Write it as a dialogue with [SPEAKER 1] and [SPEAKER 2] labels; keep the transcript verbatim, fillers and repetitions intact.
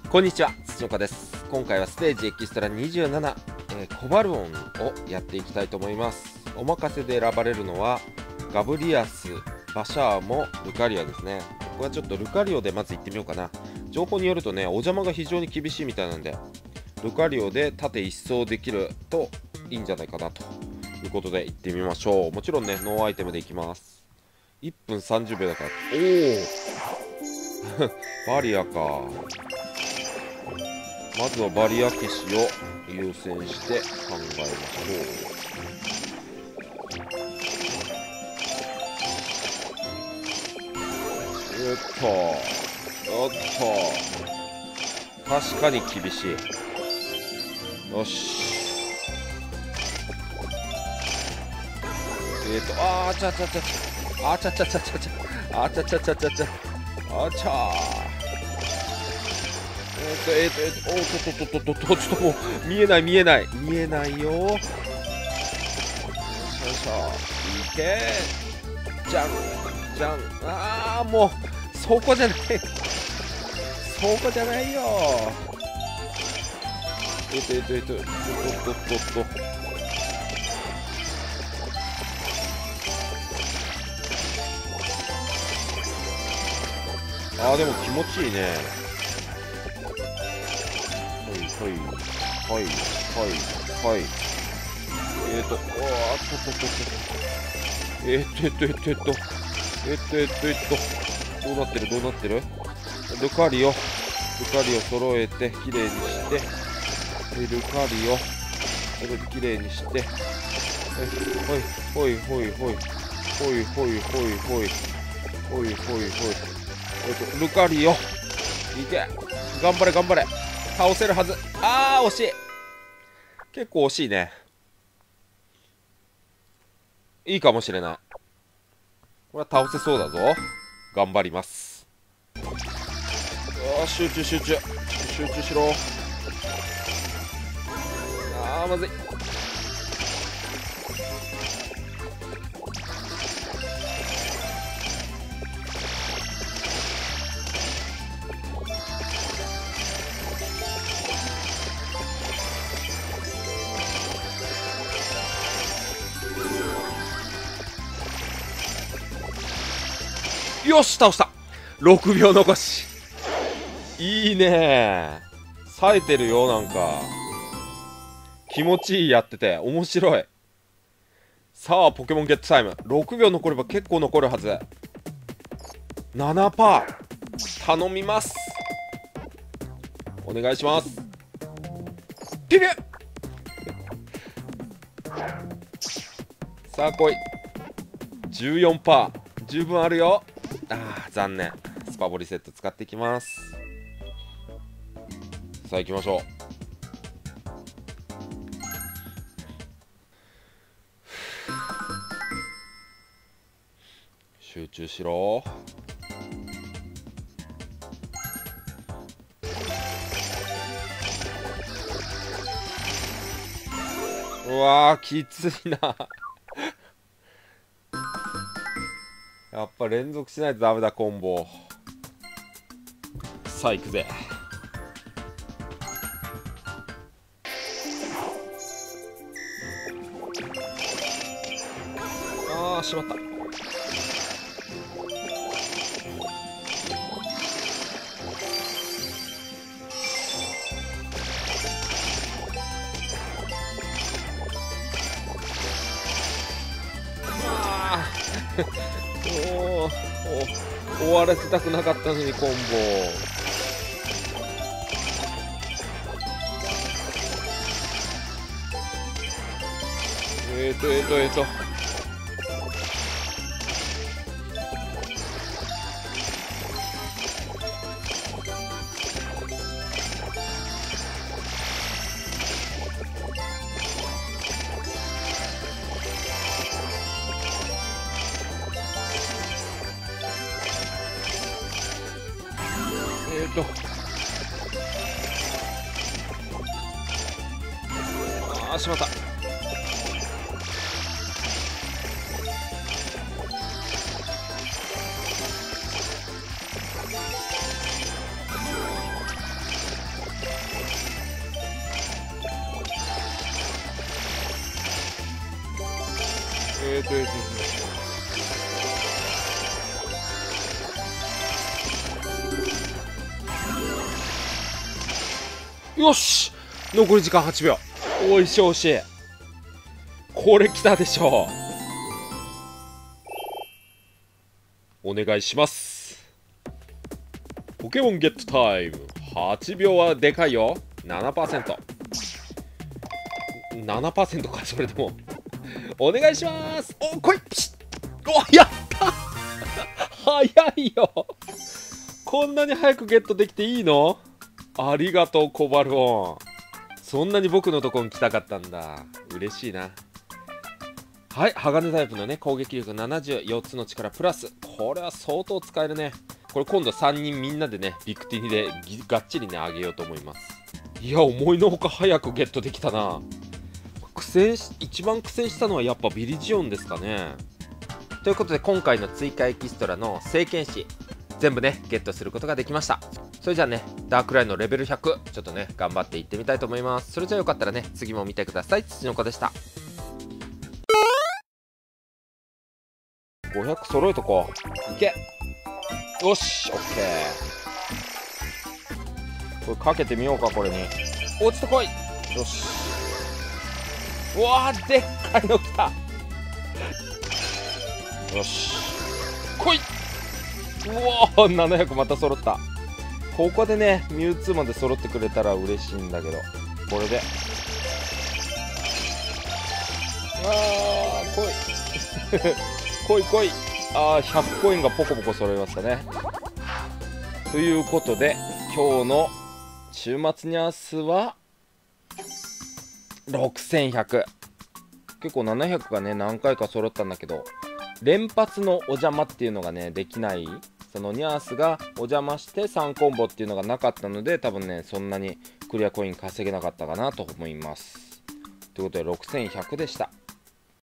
[SPEAKER 1] こんにちは、土岡です。今回はステージエキストラにじゅうなな、えー、コバルオンをやっていきたいと思います。お任せで選ばれるのはガブリアス、バシャーモ、ルカリオですね。ここはちょっとルカリオでまず行ってみようかな。情報によるとね、お邪魔が非常に厳しいみたいなんで、ルカリオで縦一走できるといいんじゃないかなということで行ってみましょう。もちろんね、ノーアイテムで行きます。いっぷんさんじゅうびょうだから。おおバリアか。まずはバリア消しを優先して考えましょう。えっとおっと、確かに厳しい。よし、えっとあーちゃちゃちゃちゃあちゃちゃちゃちゃちゃあちゃちゃちゃちゃちゃあちゃーえっとえっとえっとおっとっとっとっとっと、ちょっともう見えない見えない見えないよ。よいしょよいしょ、いけじゃんじゃん。ああもうそこじゃないそこじゃないよ。えっとえっとえっとおっとっとっとっと、あーでも気持ちいいね。はいはいはいはい。えっと、あーっとっとっとっと、えっとえっとえっとえっとえっとえっとえっとどうなってるどうなってる。ルカリオルカリオ揃えてきれいにして、ルカリオそれできれいにして、ほいほいほいほいほいほいほいほいほいほいほいほい、えっとルカリオいけ、頑張れ頑張れ、倒せるはず。あー惜しい、結構惜しいね。いいかもしれない。これは倒せそうだぞ。頑張ります。あー集中集中集中しろ。あーまずい。よし倒した。ろくびょう残し、いいね、冴えてるよ。なんか気持ちいい、やってて面白い。さあポケモンゲットタイム。ろくびょう残れば結構残るはず。 ななパーセント 頼みます、お願いします。ピピュッさあ来い。 じゅうよんパーセント 十分あるよ。あー残念。スパボリセット使っていきます。さあ行きましょう。集中しろ。うわーきついなやっぱ連続しないとダメだ、コンボ。さあ行くぜ。あーしまった。あーおーお終わらせたくなかったのにコンボ。えーとえーとえーとえーとあーしまった。 えっとえっとよし、残り時間はちびょう。おいしいおいしい。これきたでしょう。お願いします。ポケモンゲットタイム。はちびょうはでかいよ。 ななパーセント。 ななパーセント か。それでもお願いします。お、来い。ピシッ。お、やった早いよ。こんなに早くゲットできていいの？ありがとうコバルオン。そんなに僕のとこに来たかったんだ。嬉しいな。はい、鋼タイプのね、攻撃力ななじゅう、よっつの力プラス。これは相当使えるね。これ今度さんにんみんなでね、ビクティニでがっちりね、あげようと思います。いや、思いのほか早くゲットできたな。苦戦し、一番苦戦したのはやっぱビリジオンですかね。ということで今回の追加エキストラの聖剣士、全部ね、ゲットすることができました。それじゃあね、ダークライのレベルひゃく、ちょっとね、頑張っていってみたいと思います。それじゃあよかったらね、次も見てください。土の子でした。ごひゃく揃えとこう。いけ。よし、オッケー。これかけてみようか、これに。落ちてこい。よし。うわー、でっかいの来た。よし。来い。うわー、ななひゃくまた揃った。ここでね、ミュウツーまで揃ってくれたら嬉しいんだけど。これで。あー、来い。来い来い。あー、ひゃくコインがポコポコ揃いましたね。ということで今日の週末ニャースはろくせんひゃく。結構ななひゃくがね何回か揃ったんだけど、連発のお邪魔っていうのがねできない。そのニャースがお邪魔してさんコンボっていうのがなかったので、多分ねそんなにクリアコイン稼げなかったかなと思います。ということでろくせんひゃくでした。